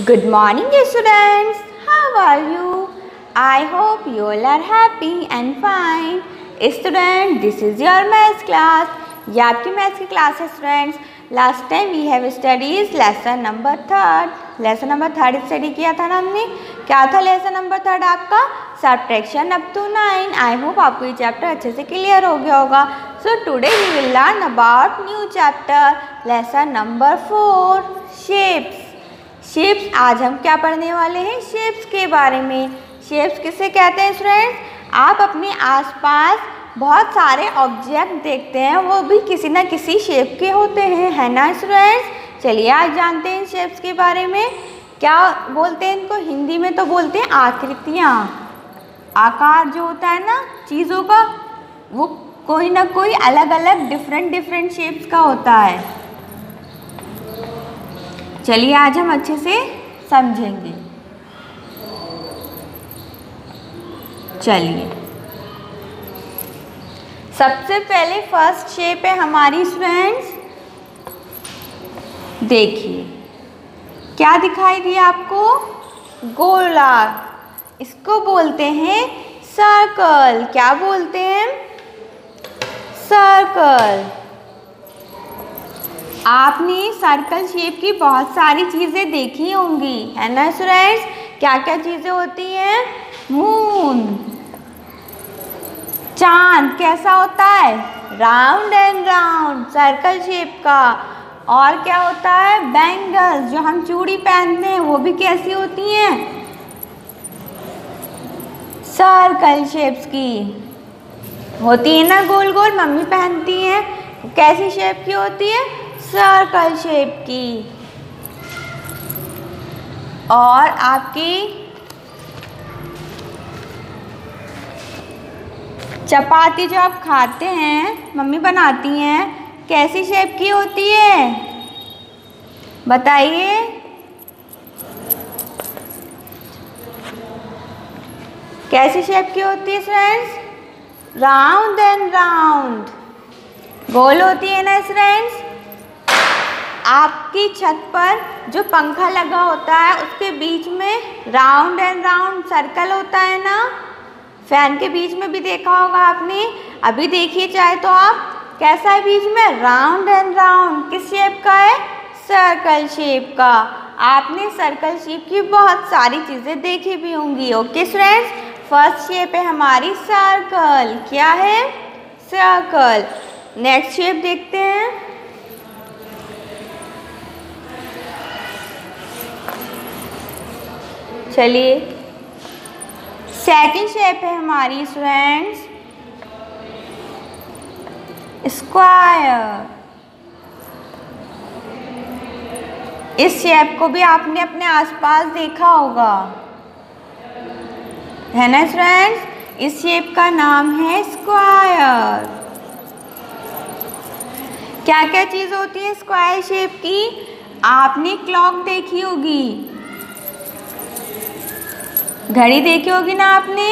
Good morning, dear students. How are you? I hope you all are happy and fine. Student, this is your maths class. ये आपकी maths की class है students. Last time we have studies lesson number third study किया था ना हमने. क्या था लेसन नंबर थर्ड आपका? Subtraction up to 9. I hope आपको ये चैप्टर अच्छे से क्लियर हो गया होगा. So today we will learn about new chapter lesson number 4 shapes. आज हम क्या पढ़ने वाले हैं? शेप्स के बारे में. शेप्स किसे कहते हैं स्टूडेंट्स? आप अपने आसपास बहुत सारे ऑब्जेक्ट देखते हैं, वो भी किसी न किसी शेप के होते हैं, है ना स्टूडेंट्स. चलिए आज जानते हैं शेप्स के बारे में. क्या बोलते हैं इनको? हिंदी में तो बोलते हैं आकृतियाँ. आकार जो होता है ना चीज़ों का, वो कोई ना कोई अलग अलग डिफरेंट शेप्स का होता है. चलिए आज हम अच्छे से समझेंगे. चलिए सबसे पहले फर्स्ट शेप है हमारी स्टूडेंट्स. देखिए क्या दिखाई दिया आपको? गोलाकार. इसको बोलते हैं सर्कल. क्या बोलते हैं? सर्कल. आपने सर्कल शेप की बहुत सारी चीज़ें देखी होंगी, है ना स्टूडेंट्स. क्या क्या चीज़ें होती हैं? मून, चांद कैसा होता है? Round and round, circle shape का. और क्या होता है? बैंगल्स, जो हम चूड़ी पहनते हैं, वो भी कैसी होती हैं? सर्कल शेप्स की होती है ना, गोल गोल मम्मी पहनती हैं. कैसी शेप की होती है? सर्कल शेप की. और आपकी चपाती जो आप खाते हैं, मम्मी बनाती हैं, कैसी शेप की होती है? बताइए. कैसी शेप की होती है फ्रेंड्स? राउंड एंड राउंड, गोल होती है ना फ्रेंड्स. आपकी छत पर जो पंखा लगा होता है, उसके बीच में राउंड एंड राउंड सर्कल होता है ना. फैन के बीच में भी देखा होगा आपने. अभी देखिए चाहे तो आप, कैसा है बीच में? Round and round. किस शेप का है? सर्कल शेप का. आपने सर्कल शेप की बहुत सारी चीज़ें देखी भी होंगी. ओके फ्रेंड्स, फर्स्ट शेप है हमारी सर्कल. क्या है? सर्कल. नेक्स्ट शेप देखते हैं. चलिए सेकंड शेप है हमारी स्टूडेंट्स स्क्वायर. इस शेप को भी आपने अपने आसपास देखा होगा, है ना स्टूडेंट्स. इस शेप का नाम है स्क्वायर. क्या क्या चीज़ होती है स्क्वायर शेप की? आपने क्लॉक देखी होगी, घड़ी देखी होगी ना आपने,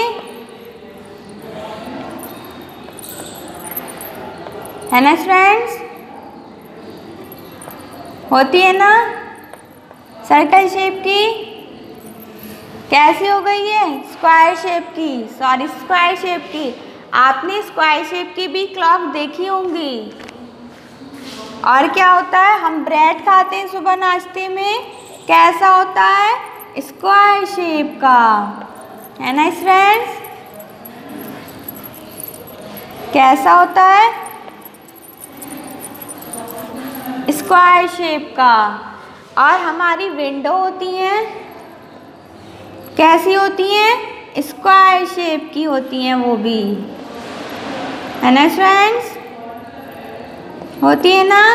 है ना फ्रेंड्स. होती है ना सर्कल शेप की. कैसी हो गई है? स्क्वायर शेप की. सॉरी, स्क्वायर शेप की. आपने स्क्वायर शेप की भी क्लॉक देखी होंगी. और क्या होता है? हम ब्रेड खाते हैं सुबह नाश्ते में, कैसा होता है? स्क्वायर शेप का, है ना फ्रेंड्स. कैसा होता है? स्क्वायर शेप का. और हमारी विंडो होती हैं, कैसी होती हैं? स्क्वायर शेप की होती हैं वो भी, है ना फ्रेंड्स. होती है ना.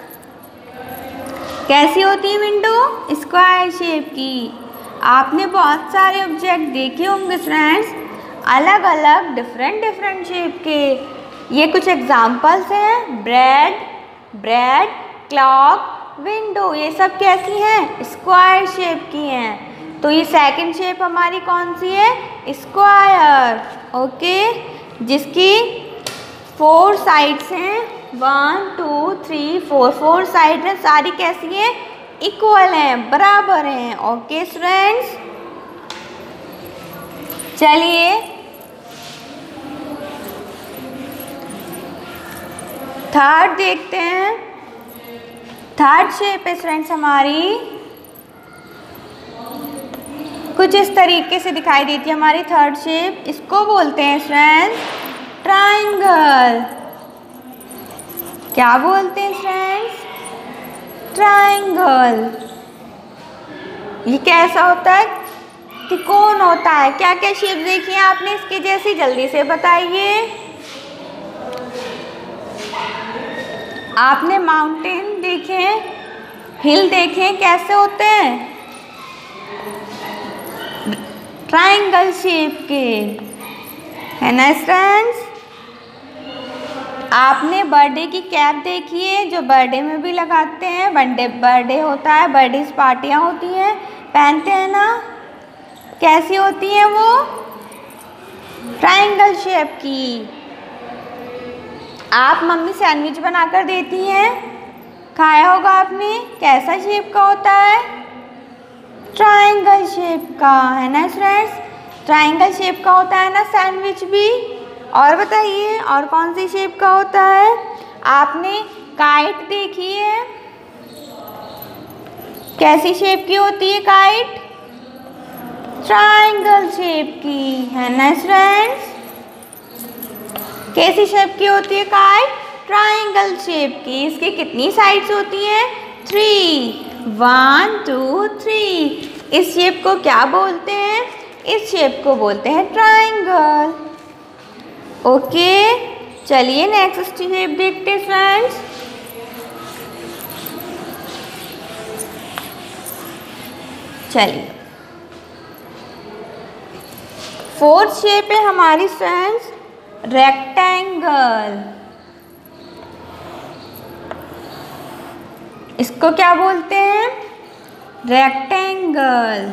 कैसी होती है विंडो? स्क्वायर शेप की. आपने बहुत सारे ऑब्जेक्ट देखे होंगे फ्रेंड्स, अलग अलग डिफरेंट शेप के. ये कुछ एग्जांपल्स हैं. ब्रेड, क्लॉक, विंडो, ये सब कैसी हैं? स्क्वायर शेप की हैं. तो ये सेकंड शेप हमारी कौन सी है? स्क्वायर. ओके, जिसकी 4 साइड्स हैं. 1 2 3 4 4 साइड है. सारी कैसी है? इक्वल हैं, बराबर हैं। ओके स्टूडेंट्स, चलिए थर्ड देखते हैं। थर्ड शेप है स्टूडेंट्स हमारी, कुछ इस तरीके से दिखाई देती है हमारी थर्ड शेप। इसको बोलते हैं स्टूडेंट्स ट्रायंगल। क्या बोलते हैं फ्रेंड्स? ट्रायंगल। ये कैसा होता है? त्रिकोण होता है। क्या क्या शेप देखी है आपने इसकी जैसी? जल्दी से बताइए। आपने माउंटेन देखे, हिल देखे, कैसे होते हैं? ट्रायंगल शेप के, है ना फ्रेंड्स। आपने बर्थडे की कैप देखी है, जो बर्थडे में भी लगाते हैं। बर्थडे होता है, बर्थडे पार्टियाँ होती हैं, पहनते हैं ना। कैसी होती हैं वो? ट्रायंगल शेप की। आप मम्मी सैंडविच बनाकर देती हैं, खाया होगा आपने। कैसा शेप का होता है? ट्रायंगल शेप का, है ना फ्रेंड्स। ट्रायंगल शेप का होता है ना सैंडविच भी। और बताइए और कौन सी शेप का होता है? आपने काइट देखी है, कैसी शेप की होती है काइट? ट्रायंगल शेप की, है ना फ्रेंड्स। कैसी शेप की होती है काइट? ट्रायंगल शेप की। इसकी कितनी साइड्स होती हैं? 3, 1 2 3। इस शेप को क्या बोलते हैं? इस शेप को बोलते हैं ट्रायंगल। ओके, चलिए नेक्स्ट शेप देखते हैं फ्रेंड्स। चलिए फोर्थ शेप है हमारी फ्रेंड्स रेक्टेंगल। इसको क्या बोलते हैं? रेक्टेंगल।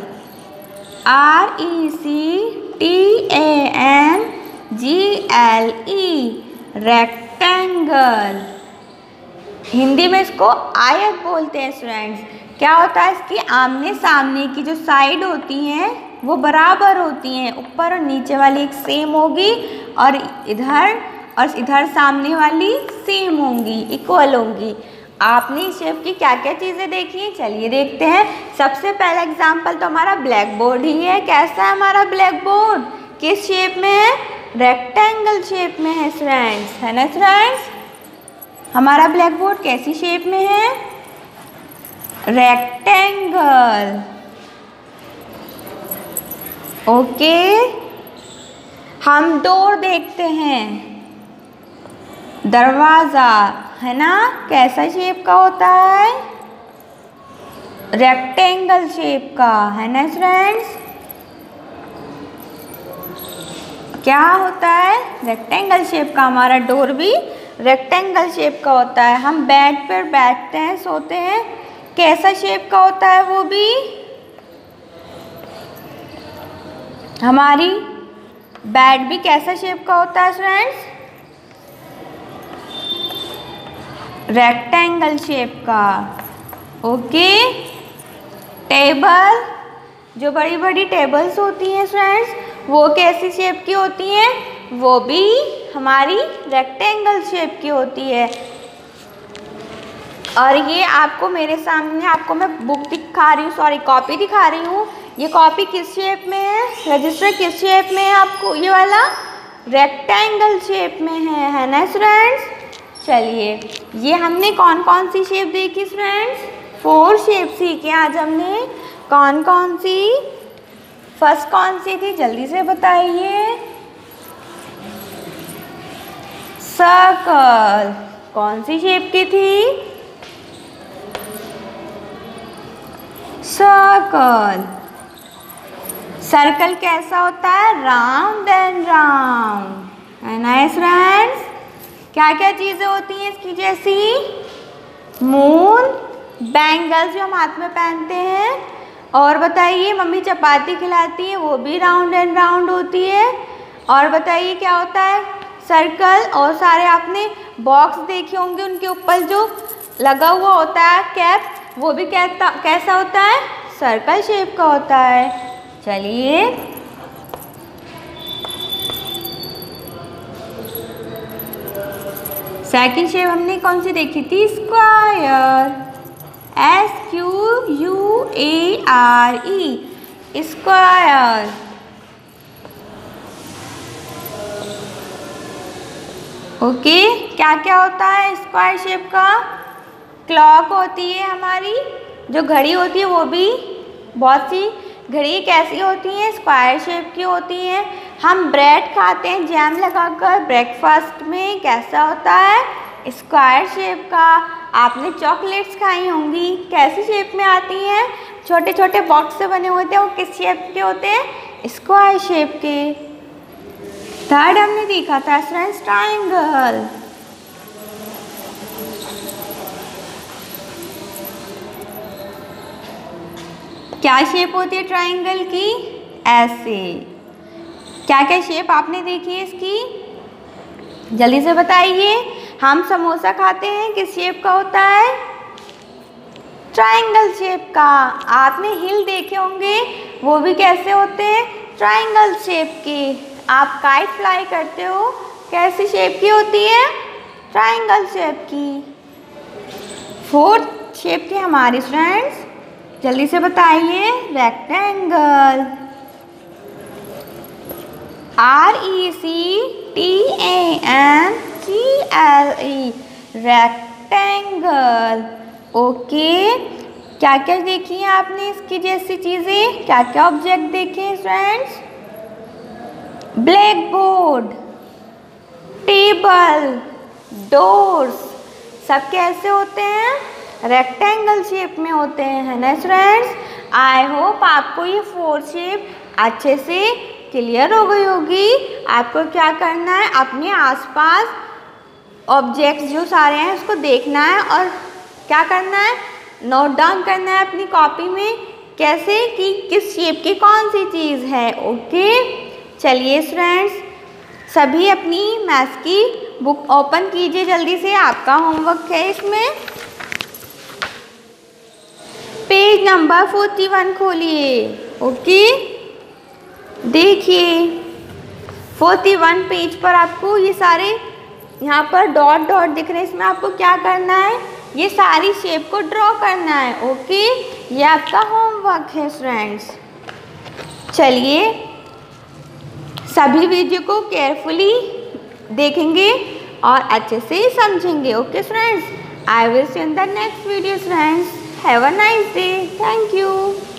RECTANGLE, rectangle. हिंदी में इसको आयत बोलते हैं स्टूडेंट्स। क्या होता है? इसकी आमने सामने की जो साइड होती हैं वो बराबर होती हैं। ऊपर और नीचे वाली एक सेम होगी और इधर सामने वाली सेम होंगी, इक्वल होंगी। आपने इस शेप की क्या क्या चीज़ें देखी हैं? चलिए देखते हैं। सबसे पहला एग्जाम्पल तो हमारा ब्लैक बोर्ड ही है। कैसा है हमारा ब्लैक बोर्ड? किस शेप में है? रेक्टेंगल शेप में है फ्रेंड्स, है ना फ्रेंड्स। हमारा ब्लैक बोर्ड कैसी शेप में है? रेक्टेंगल। ओके, हम डोर देखते हैं, दरवाज़ा, है ना। कैसा शेप का होता है? रेक्टेंगल शेप का, है ना फ्रेंड्स। क्या होता है? रेक्टेंगल शेप का। हमारा डोर भी रेक्टेंगल शेप का होता है। हम बेड पर बैठते हैं, सोते हैं, कैसा शेप का होता है वो भी? हमारी बेड भी कैसा शेप का होता है फ्रेंड्स? रेक्टेंगल शेप का। ओके, टेबल, जो बड़ी बड़ी टेबल्स होती हैं फ्रेंड्स, वो कैसी शेप की होती हैं? वो भी हमारी रेक्टेंगल शेप की होती है। और ये आपको मेरे सामने, आपको मैं बुक दिखा रही हूँ, सॉरी कॉपी दिखा रही हूँ। ये कॉपी किस शेप में है? रजिस्टर किस शेप में है? आपको ये वाला रेक्टेंगल शेप में है ना फ्रेंड्स। चलिए, ये हमने कौन कौन सी शेप देखी फ्रेंड्स? 4 शेप सीखे आज हमने। कौन कौन सी? फर्स्ट कौन सी थी? जल्दी से बताइए। सर्कल। कौन सी शेप की थी? सर्कल। सर्कल कैसा होता है? राउंड एंड राउंड, है ना फ्रेंड्स। क्या क्या चीज़ें होती हैं इसकी जैसी? मून, बैंगल्स जो हम हाथ में पहनते हैं। और बताइए, मम्मी चपाती खिलाती है, वो भी राउंड एंड राउंड होती है। और बताइए क्या होता है? सर्कल। और सारे आपने बॉक्स देखे होंगे, उनके ऊपर जो लगा हुआ होता है कैप, वो भी कैसा होता है, सर्कल शेप का होता है। चलिए सेकंड शेप हमने कौन सी देखी थी, स्क्वायर, SQUARE, स्क्वायर। ओके, क्या क्या होता है स्क्वायर शेप का, क्लॉक होती है हमारी, जो घड़ी होती है वो भी, बहुत सी घड़ी कैसी होती हैं, स्क्वायर शेप की होती हैं। हम ब्रेड खाते हैं जैम लगाकर ब्रेकफास्ट में, कैसा होता है, स्क्वायर शेप का। आपने चॉकलेट्स खाई होंगी, कैसी शेप में आती हैं, छोटे छोटे बॉक्स से बने होते हैं, वो किस शेप के होते हैं, स्क्वायर शेप के। थर्ड हमने देखा था फ्रेंड्स ट्रायंगल। क्या शेप होती है ट्रायंगल की, ऐसे। क्या क्या शेप आपने देखी है इसकी, जल्दी से बताइए। हम समोसा खाते हैं, किस शेप का होता है, ट्रायंगल शेप का। आपने हिल देखे होंगे, वो भी कैसे होते हैं, ट्रायंगल शेप के। आप काइट फ्लाई करते हो, कैसी शेप की होती है, ट्रायंगल शेप की। फोर्थ शेप थी हमारी फ्रेंड्स, जल्दी से बताइए, रेक्टेंगल, RECTANGLE, रेक्टेंगल। ओके, क्या क्या देखी है आपने इसकी जैसी चीज़ें, क्या क्या ऑब्जेक्ट देखे हैं friends, black board, table, doors, सब कैसे होते हैं, रेक्टेंगल शेप में होते हैं, है ना फ्रेंड्स। आई होप आपको ये 4 शेप अच्छे से क्लियर हो गई होगी। आपको क्या करना है, अपने आसपास ऑब्जेक्ट्स जो सारे हैं उसको देखना है और क्या करना है, नोट डाउन करना है अपनी कॉपी में, कैसे कि किस शेप की कौन सी चीज़ है। ओके, चलिए फ्रेंड्स, सभी अपनी मैथ्स की बुक ओपन कीजिए जल्दी से, आपका होमवर्क है इसमें। पेज नंबर 41 खोलिए। ओके, देखिए 41 पेज पर आपको ये सारे यहाँ पर डॉट डॉट दिख रहे हैं, इसमें आपको क्या करना है, ये सारी शेप को ड्रॉ करना है। ओके, ये आपका होमवर्क है फ्रेंड्स। चलिए सभी वीडियो को केयरफुली देखेंगे और अच्छे से समझेंगे। Okay friends, I will see in the next video friends. Have a nice day, thank you.